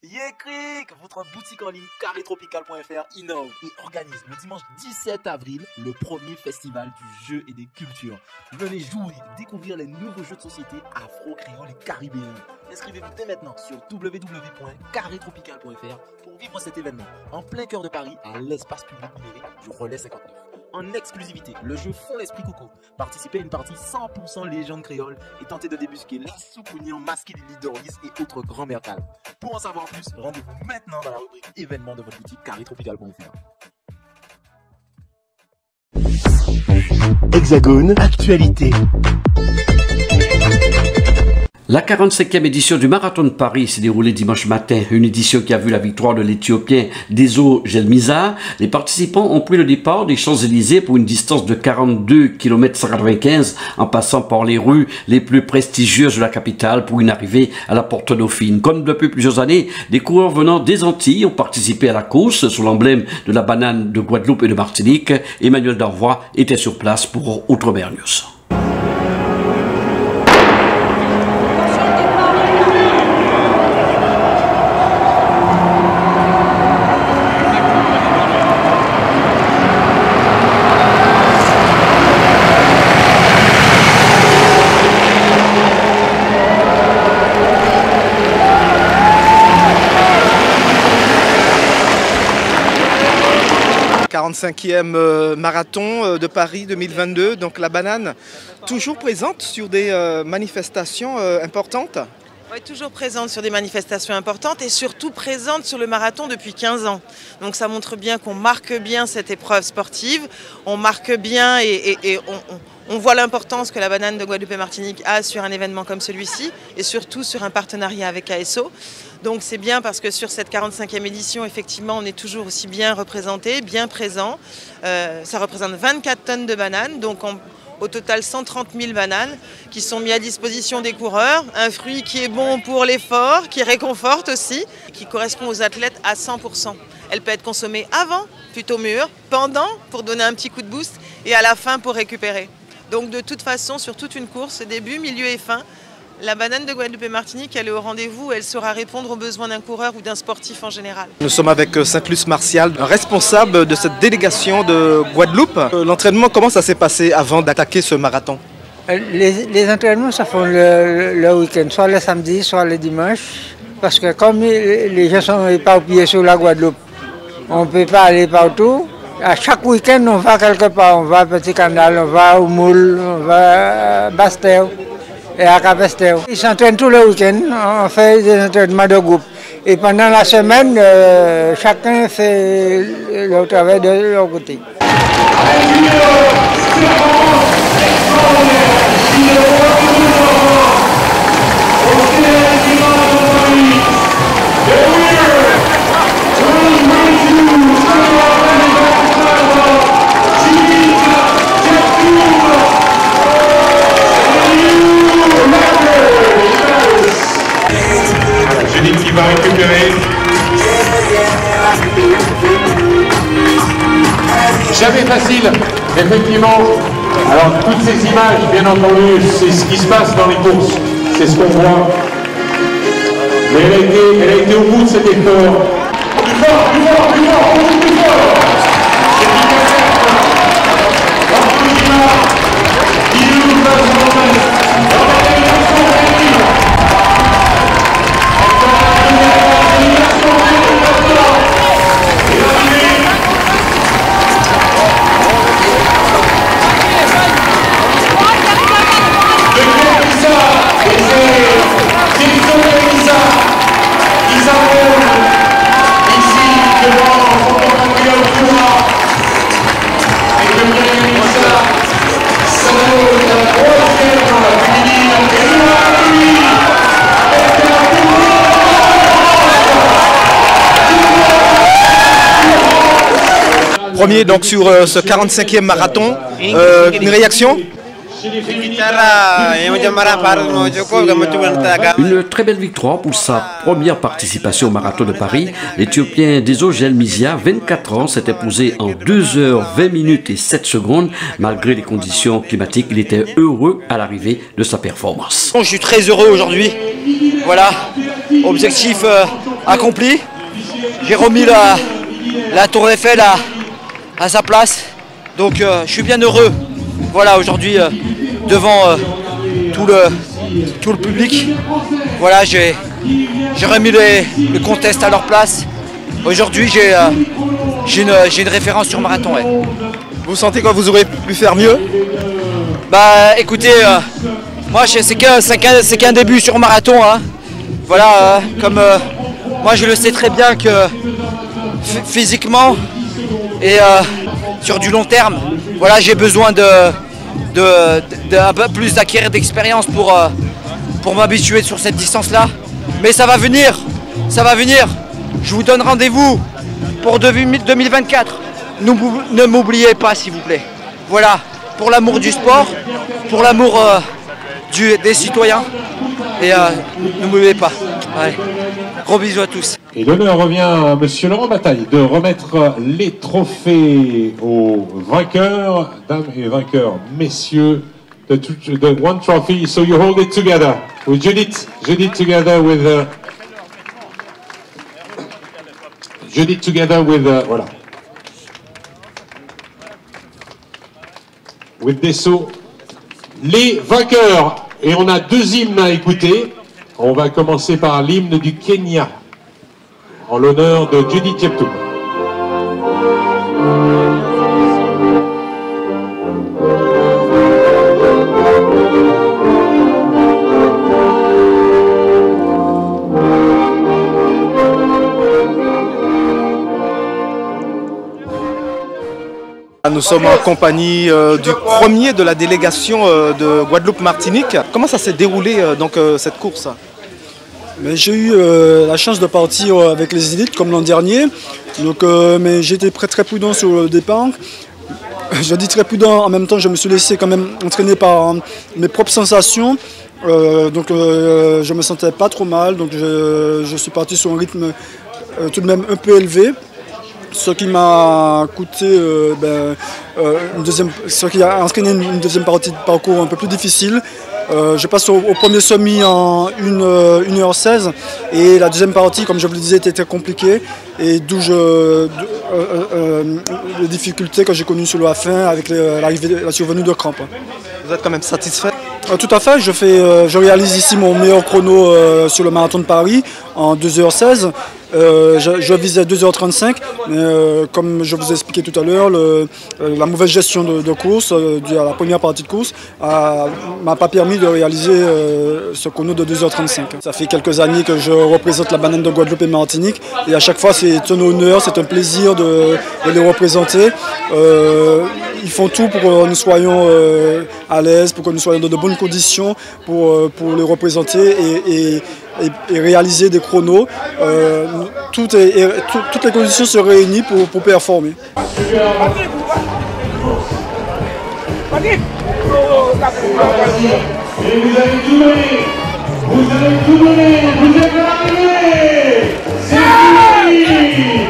Yécric, votre boutique en ligne carretropical.fr innove et organise le dimanche 17 avril le premier festival du jeu et des cultures. Venez jouer, découvrir les nouveaux jeux de société afro-créoles et caribéens. Inscrivez-vous dès maintenant sur www.carretropical.fr pour vivre cet événement en plein cœur de Paris à l'espace public numérique du Relais 59. En exclusivité, le jeu Fond l'Esprit Coco. Participez à une partie 100% légende créole et tentez de débusquer les soukouniens masqués des Lidoris et autres grands mercals. Pour en savoir plus, rendez-vous maintenant dans la rubrique événements de votre boutique carretropical.fr. Hexagone, actualité. La 45e édition du Marathon de Paris s'est déroulée dimanche matin, une édition qui a vu la victoire de l'Éthiopien Dezo Gelmiza. Les participants ont pris le départ des Champs-Élysées pour une distance de 42 km 195 en passant par les rues les plus prestigieuses de la capitale pour une arrivée à la Porte Dauphine. Comme depuis plusieurs années, des coureurs venant des Antilles ont participé à la course sous l'emblème de la banane de Guadeloupe et de Martinique. Emmanuel Darvois était sur place pour Outre-mer News. « 45e marathon de Paris 2022, donc la banane, toujours présente sur des manifestations importantes. Oui, toujours présente sur des manifestations importantes et surtout présente sur le marathon depuis 15 ans. Donc ça montre bien qu'on marque bien cette épreuve sportive, on marque bien et on voit l'importance que la banane de Guadeloupe et Martinique a sur un événement comme celui-ci et surtout sur un partenariat avec ASO. Donc c'est bien parce que sur cette 45e édition, effectivement, on est toujours aussi bien représenté, bien présent. Ça représente 24 tonnes de bananes, donc au total 130 000 bananes qui sont mises à disposition des coureurs. Un fruit qui est bon pour l'effort, qui réconforte aussi, qui correspond aux athlètes à 100%. Elle peut être consommée avant, plutôt mûre, pendant pour donner un petit coup de boost et à la fin pour récupérer. Donc de toute façon, sur toute une course, début, milieu et fin, la banane de Guadeloupe et Martinique, elle est au rendez-vous, elle saura répondre aux besoins d'un coureur ou d'un sportif en général. Nous sommes avec Saint-Luc Martial, responsable de cette délégation de Guadeloupe. L'entraînement, comment ça s'est passé avant d'attaquer ce marathon? Les entraînements, ça font le week-end, soit le samedi, soit le dimanche. Parce que comme les gens sont éparpillés sur la Guadeloupe, on ne peut pas aller partout. À chaque week-end, on va quelque part. On va à Petit Canal, on va au Moule, on va à Bastel et à Capestel. Ils s'entraînent tous les week-ends, on fait des entraînements de groupe. Et pendant la semaine, chacun fait le travail de leur côté. Qui va récupérer. Jamais facile, effectivement. Alors toutes ces images, bien entendu, c'est ce qui se passe dans les courses, c'est ce qu'on voit. Mais elle a été au bout de cet effort. Plus fort, plus fort, plus fort, beaucoup plus fort. Premier donc sur ce 45e marathon, une réaction? Une très belle victoire pour sa première participation au Marathon de Paris. L'Éthiopien Dezo Gelmiza, 24 ans, s'est imposé en 2 heures 20 minutes et 7 secondes. Malgré les conditions climatiques, il était heureux à l'arrivée de sa performance. Je suis très heureux aujourd'hui. Voilà, objectif accompli. J'ai remis la tour Eiffel à sa place. Donc je suis bien heureux. Voilà, aujourd'hui devant tout le public. Voilà, j'ai remis les contestes à leur place. Aujourd'hui j'ai une référence sur marathon. Ouais. Vous sentez que vous aurez pu faire mieux? Bah écoutez, moi c'est qu'un début sur marathon. Hein. Voilà, comme moi je le sais très bien que physiquement et sur du long terme, voilà, j'ai besoin d'un peu plus d'acquérir d'expérience pour m'habituer sur cette distance-là. Mais ça va venir, ça va venir. Je vous donne rendez-vous pour 2024. Ne m'oubliez pas, s'il vous plaît. Voilà, pour l'amour du sport, pour l'amour des citoyens. Et ne m'oubliez pas. Allez, gros bisous à tous. Et l'honneur revient à Monsieur Laurent Bataille de remettre les trophées aux vainqueurs, dames et vainqueurs, messieurs, the one trophy. So you hold it together with Judith together with voilà. With Dessau, les vainqueurs. Et on a 2 hymnes à écouter. On va commencer par l'hymne du Kenya, en l'honneur de Judith Jeptum. Nous sommes en compagnie du premier de la délégation de Guadeloupe-Martinique. Comment ça s'est déroulé donc cette course? J'ai eu la chance de partir avec les élites comme l'an dernier, donc, mais j'étais très prudent sur le départ. Je dis très prudent, en même temps je me suis laissé quand même entraîner par mes propres sensations. Donc je me sentais pas trop mal, donc je suis parti sur un rythme tout de même un peu élevé. Ce qui m'a coûté ce qui a entraîné une deuxième partie de parcours un peu plus difficile. Je passe au premier semi en 1h16 et la deuxième partie, comme je vous le disais, était très compliquée et d'où les difficultés que j'ai connues sur la fin avec la survenue de crampes. Vous êtes quand même satisfait? Tout à fait, je réalise ici mon meilleur chrono sur le marathon de Paris en 2h16. Je visais 2h35, mais comme je vous ai expliqué tout à l'heure, la mauvaise gestion de course, à la première partie de course, m'a pas permis de réaliser ce chrono de 2h35. Ça fait quelques années que je représente la banane de Guadeloupe et Martinique, et à chaque fois c'est un honneur, c'est un plaisir de les représenter. Ils font tout pour que nous soyons à l'aise, pour que nous soyons dans de bonnes conditions pour les représenter et réaliser des chronos. Toutes les conditions se réunissent pour performer. Et vous allez tout donner, vous allez tout donner, vous êtes arrivés. C'est fini.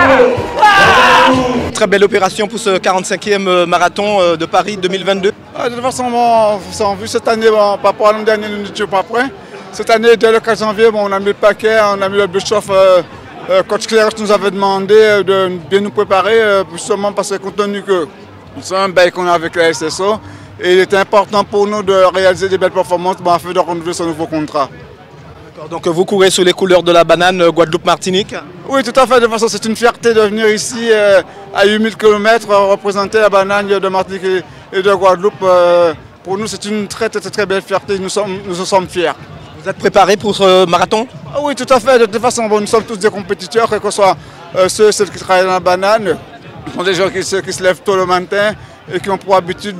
Très belle opération pour ce 45e marathon de Paris 2022. De toute façon, vu cette année, par rapport à l'an dernier, nous n'étions pas prêts. Cette année, dès le 4 janvier, on a mis le paquet, on a mis le bûche-chauffe. Coach Claire nous avait demandé de bien nous préparer, justement parce que compte tenu que nous sommes un bail qu'on a avec la SSO, et il était important pour nous de réaliser des belles performances afin de renouveler ce nouveau contrat. Donc vous courez sous les couleurs de la banane Guadeloupe-Martinique? Oui, tout à fait. De toute façon, c'est une fierté de venir ici à 8000 km représenter la banane de Martinique et de Guadeloupe. Pour nous, c'est une très belle fierté. Nous en sommes fiers. Vous êtes préparé pour ce marathon? Oui, tout à fait. De toute façon, nous sommes tous des compétiteurs, quels que soient ceux qui travaillent dans la banane. Ce sont des gens qui se lèvent tôt le matin et qui ont pour habitude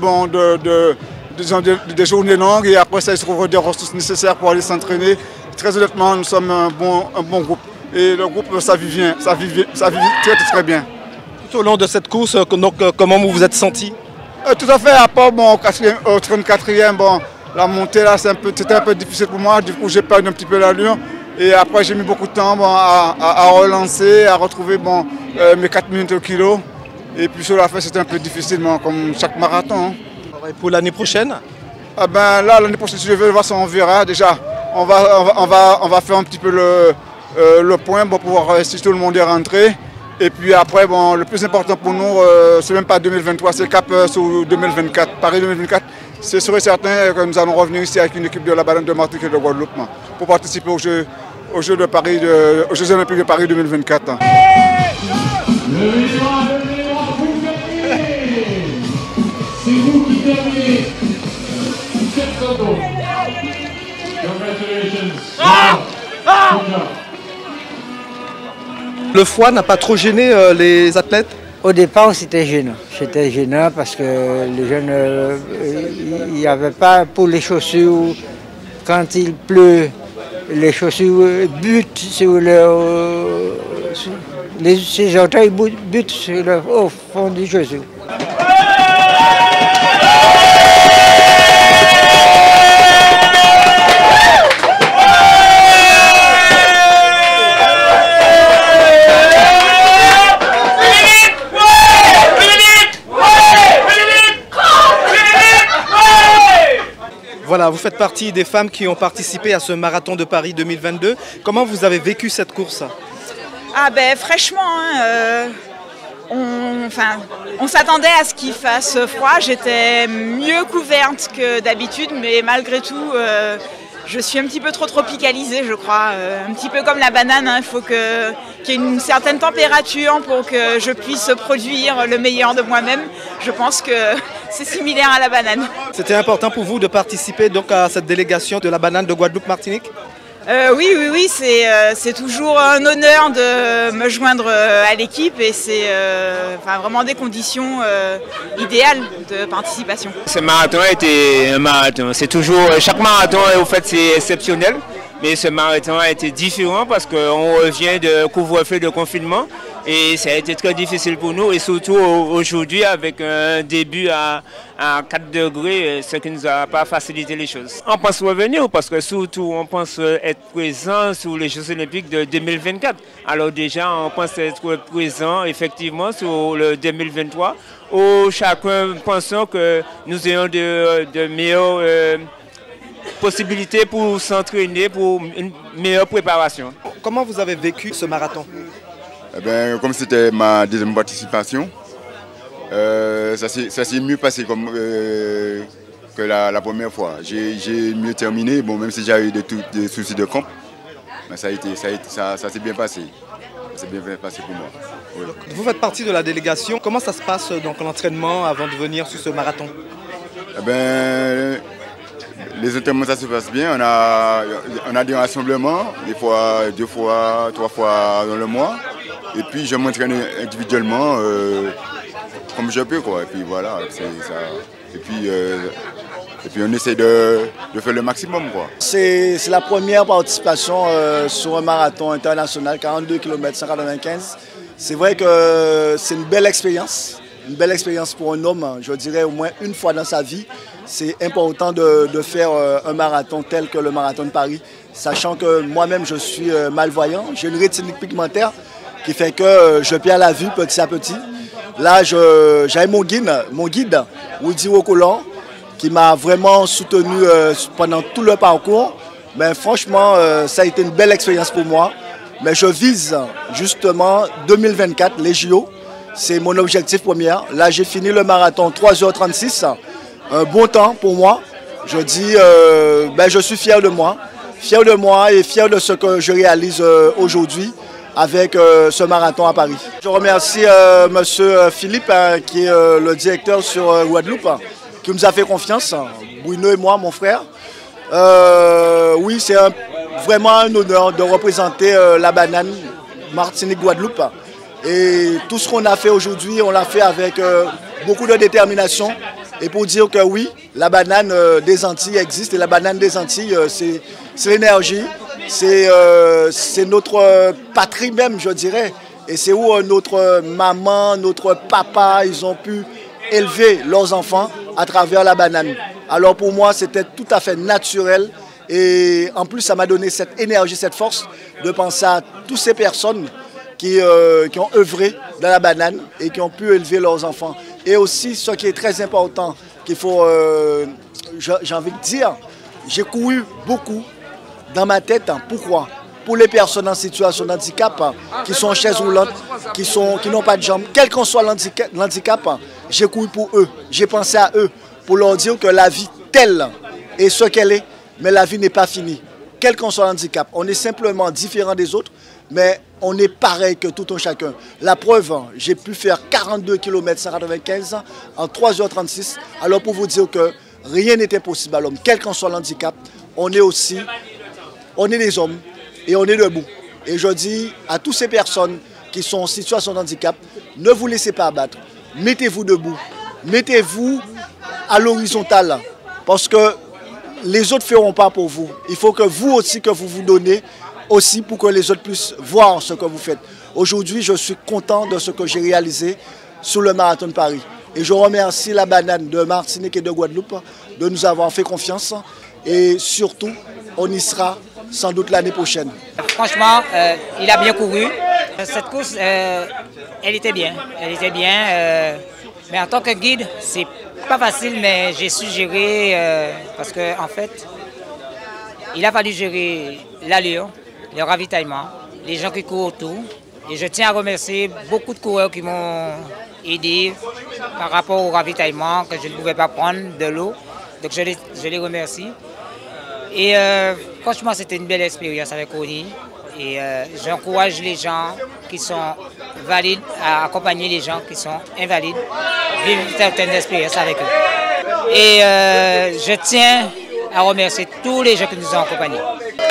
des journées longues. Et après ça, ils se trouvent des ressources nécessaires pour aller s'entraîner. Très honnêtement, nous sommes un bon groupe. Et le groupe, ça vit très bien. Tout au long de cette course, comment vous vous êtes senti? Tout à fait, à part au 34e, la montée là, c'était un peu difficile pour moi. Du coup, j'ai perdu un petit peu l'allure. Et après, j'ai mis beaucoup de temps à relancer, à retrouver mes 4 minutes au kilo. Et puis sur la fin, c'était un peu difficile, comme chaque marathon. Et pour l'année prochaine? Là, l'année prochaine, si je veux voir ça, on verra déjà. On va faire un petit peu le point pour pouvoir, si tout le monde est rentré. Et puis après, bon, le plus important pour nous, c'est même pas 2023, c'est cap sur 2024, Paris 2024. C'est sûr et certain que nous allons revenir ici avec une équipe de la Banane de Martinique et de Guadeloupe pour participer aux Jeux de Paris, aux Jeux Olympiques de Paris 2024. C'est vous qui terminez cette photo. Congratulations. Le foie n'a pas trop gêné les athlètes? Au départ, c'était gênant. C'était gênant parce que les jeunes, il n'y avait pas pour les chaussures. Quand il pleut, les chaussures butent sur ces orteils butent sur au fond du chaussure. Voilà, vous faites partie des femmes qui ont participé à ce marathon de Paris 2022. Comment vous avez vécu cette course? Ah ben fraîchement, hein, on s'attendait à ce qu'il fasse froid. J'étais mieux couverte que d'habitude, mais malgré tout, je suis un petit peu trop tropicalisée, je crois. Un petit peu comme la banane, hein. Il faut qu'il y ait une certaine température pour que je puisse produire le meilleur de moi-même. Je pense que c'est similaire à la banane. C'était important pour vous de participer donc à cette délégation de la banane de Guadeloupe-Martinique? Oui, c'est toujours un honneur de me joindre à l'équipe et c'est vraiment des conditions idéales de participation. Ce marathon a été un marathon. C'est toujours, chaque marathon au fait c'est exceptionnel, mais ce marathon a été différent parce qu'on revient de couvre-feu de confinement et ça a été très difficile pour nous et surtout aujourd'hui avec un début à 4 degrés, ce qui ne nous a pas facilité les choses. On pense revenir parce que surtout on pense être présent sur les Jeux Olympiques de 2024. Alors déjà on pense être présent effectivement sur le 2023 où chacun pensons que nous ayons de meilleures possibilités pour s'entraîner pour une meilleure préparation. Comment vous avez vécu ce marathon? Eh bien, comme c'était ma deuxième participation, ça s'est mieux passé que la première fois. J'ai mieux terminé, bon, même si j'ai eu des soucis de camp, mais ça s'est bien passé. Ça s'est bien passé pour moi. Oui. Vous faites partie de la délégation. Comment ça se passe donc l'entraînement avant de venir sur ce marathon? Eh bien, les entraînements, ça se passe bien. On a des rassemblements, des fois 2 fois, 3 fois dans le mois. Et puis je m'entraîne individuellement comme je peux, quoi. Et puis voilà, c'est ça. Et puis on essaie de faire le maximum, quoi. C'est la première participation sur un marathon international, 42 km 195. C'est vrai que c'est une belle expérience pour un homme, je dirais au moins une fois dans sa vie. C'est important de faire un marathon tel que le marathon de Paris, sachant que moi-même je suis malvoyant, j'ai une rétinique pigmentaire qui fait que je perds la vue petit à petit. Là, j'avais mon guide, Woody Wokolan, qui m'a vraiment soutenu pendant tout le parcours. Mais franchement, ça a été une belle expérience pour moi. Mais je vise justement 2024, les JO. C'est mon objectif premier. Là, j'ai fini le marathon 3h36. Un bon temps pour moi. Je dis, je suis fier de moi et fier de ce que je réalise aujourd'hui avec ce marathon à Paris. Je remercie M. Philippe, qui est le directeur sur Guadeloupe, qui nous a fait confiance, Bruno et moi, mon frère. Oui, c'est vraiment un honneur de représenter la banane Martinique-Guadeloupe. Et tout ce qu'on a fait aujourd'hui, on l'a fait avec beaucoup de détermination. Et pour dire que oui, la banane des Antilles existe et la banane des Antilles, c'est l'énergie. C'est notre patrie même, je dirais. Et c'est où notre maman, notre papa, ils ont pu élever leurs enfants à travers la banane. Alors pour moi, c'était tout à fait naturel. Et en plus, ça m'a donné cette énergie, cette force de penser à toutes ces personnes qui ont œuvré dans la banane et qui ont pu élever leurs enfants. Et aussi, ce qui est très important, qu'il faut, j'ai envie de dire, j'ai couru beaucoup dans ma tête. Pourquoi? pour les personnes en situation de handicap, qui sont en chaise roulante, qui n'ont pas de jambes, quel qu'en soit l'handicap, j'ai couru pour eux, j'ai pensé à eux, pour leur dire que la vie telle est ce qu'elle est, mais la vie n'est pas finie. Quel qu'en soit l'handicap, on est simplement différent des autres, mais on est pareil que tout un chacun. La preuve, j'ai pu faire 42 km 195 en 3h36, alors pour vous dire que rien n'est impossible à l'homme, quel qu'en soit l'handicap, on est des hommes et on est debout. Et je dis à toutes ces personnes qui sont en situation de handicap, ne vous laissez pas abattre, mettez-vous debout, mettez-vous à l'horizontale, parce que les autres ne feront pas pour vous. Il faut que vous aussi, que vous vous donnez aussi pour que les autres puissent voir ce que vous faites. Aujourd'hui, je suis content de ce que j'ai réalisé sur le Marathon de Paris. Et je remercie la banane de Martinique et de Guadeloupe de nous avoir fait confiance. Et surtout, on y sera sans doute l'année prochaine. Franchement, il a bien couru. Cette course, elle était bien. Elle était bien. Mais en tant que guide, c'est pas facile, mais j'ai su gérer parce qu'en fait, il a fallu gérer l'allure, le ravitaillement, les gens qui courent autour. Et je tiens à remercier beaucoup de coureurs qui m'ont aidé par rapport au ravitaillement que je ne pouvais pas prendre de l'eau. Donc je les remercie. Et franchement, c'était une belle expérience avec Oni. Et j'encourage les gens qui sont valides à accompagner les gens qui sont invalides, vivre certaines expériences avec eux. Et je tiens à remercier tous les gens qui nous ont accompagnés.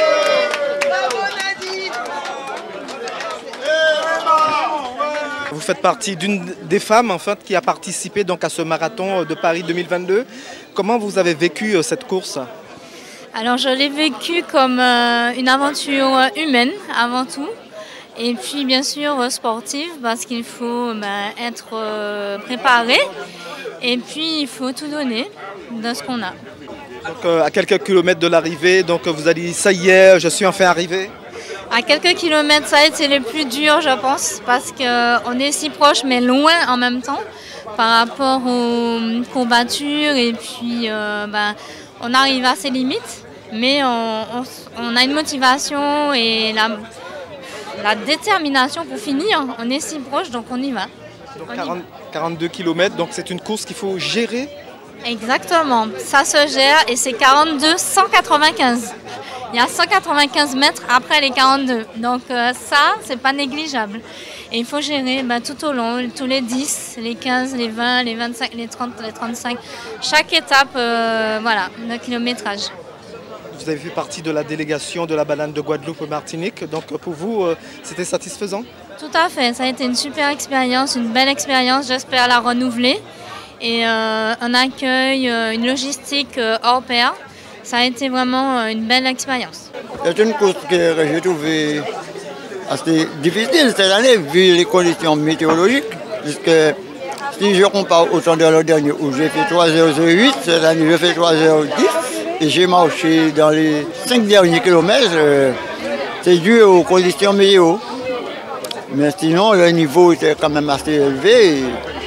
Vous faites partie d'une des femmes en fait, qui a participé donc, à ce marathon de Paris 2022. Comment vous avez vécu cette course ? Alors je l'ai vécu comme une aventure humaine avant tout, et puis bien sûr sportive parce qu'il faut être préparé et puis il faut tout donner de ce qu'on a. Donc à quelques kilomètres de l'arrivée, donc vous avez dit ça y est, je suis enfin arrivé. À quelques kilomètres, ça a été le plus dur je pense parce qu'on est si proche mais loin en même temps par rapport aux courbatures et puis on arrive à ses limites. Mais on a une motivation et la détermination pour finir. On est si proche, donc on y va. Donc 42 km, donc c'est une course qu'il faut gérer ? Exactement, ça se gère et c'est 42, 195. Il y a 195 mètres après les 42. Donc ça, c'est pas négligeable. Et il faut gérer tout au long, tous les 10, les 15, les 20, les 25, les 30, les 35. Chaque étape, le kilométrage. Vous avez fait partie de la délégation de la banane de Guadeloupe-Martinique, donc pour vous, c'était satisfaisant ? Tout à fait, ça a été une super expérience, une belle expérience, j'espère la renouveler. Et un accueil, une logistique hors pair, ça a été vraiment une belle expérience. C'est une course que j'ai trouvée assez difficile cette année, vu les conditions météorologiques, puisque si je compare au temps de l'an dernier où j'ai fait 3h08, cette année je fais 3h10. Et j'ai marché dans les 5 derniers kilomètres, c'est dû aux conditions météo. Mais sinon, le niveau était quand même assez élevé.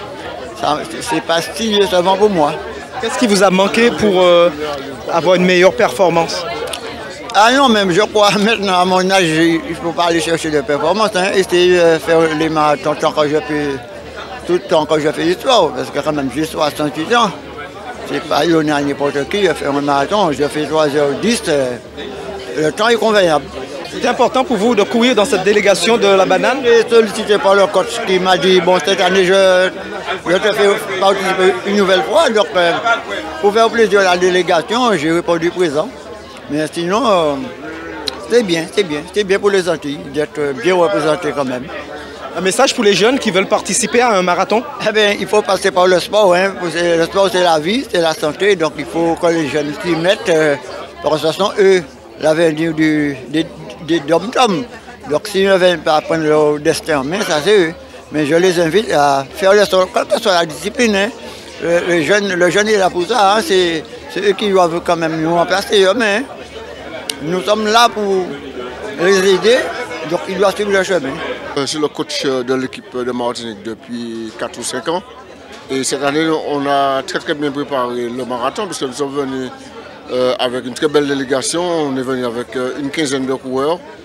C'est pas si décevant pour moi. Qu'est-ce qui vous a manqué pour avoir une meilleure performance ? Ah non, même je crois maintenant à mon âge, il ne faut pas aller chercher de performance. Essayer de faire les marathons tout le temps que je fais l'histoire, parce que quand même j'ai 68 ans. C'est pas donné à n'importe qui de faire un marathon, je fais 3h10, le temps est convenable. C'est important pour vous de courir dans cette délégation de la banane ? J'ai été sollicité par le coach qui m'a dit, bon cette année je te fais participer une nouvelle fois, donc pour faire plaisir à la délégation, j'ai répondu présent. Mais sinon, c'est bien pour les Antilles d'être bien représentés quand même. Un message pour les jeunes qui veulent participer à un marathon ? Eh bien, il faut passer par le sport. Le sport, c'est la vie, c'est la santé. Donc, il faut que les jeunes s'y mettent. Parce que ce sont eux l'avenir des dom-toms. Donc, s'ils ne viennent pas prendre leur destin en main, ça c'est eux. Mais je les invite à faire le sport, quelle que soit la discipline. Le jeune est là pour ça. C'est eux qui doivent quand même nous remplacer. Mais nous sommes là pour les aider. Donc, ils doivent suivre le chemin. Je suis le coach de l'équipe de Martinique depuis 4 ou 5 ans. Et cette année, on a très bien préparé le marathon parce que nous sommes venus avec une très belle délégation. On est venu avec une quinzaine de coureurs.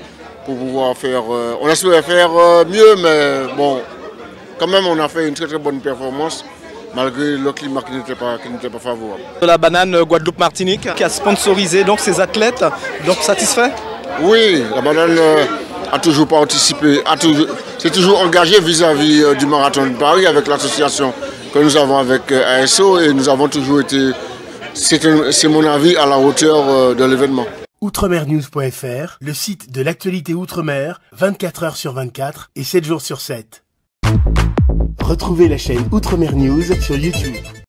pour pouvoir faire... on espérait faire mieux, mais bon, quand même on a fait une très très bonne performance, malgré le climat qui n'était pas favorable. La banane Guadeloupe-Martinique qui a sponsorisé donc ces athlètes, donc satisfait? Oui, la banane a toujours participé, s'est toujours engagée vis-à-vis du marathon de Paris avec l'association que nous avons avec ASO et nous avons toujours été, c'est mon avis, à la hauteur de l'événement. Outremernews.fr, le site de l'actualité Outre-mer, 24 heures sur 24 et 7 jours sur 7. Retrouvez la chaîne Outremer News sur YouTube.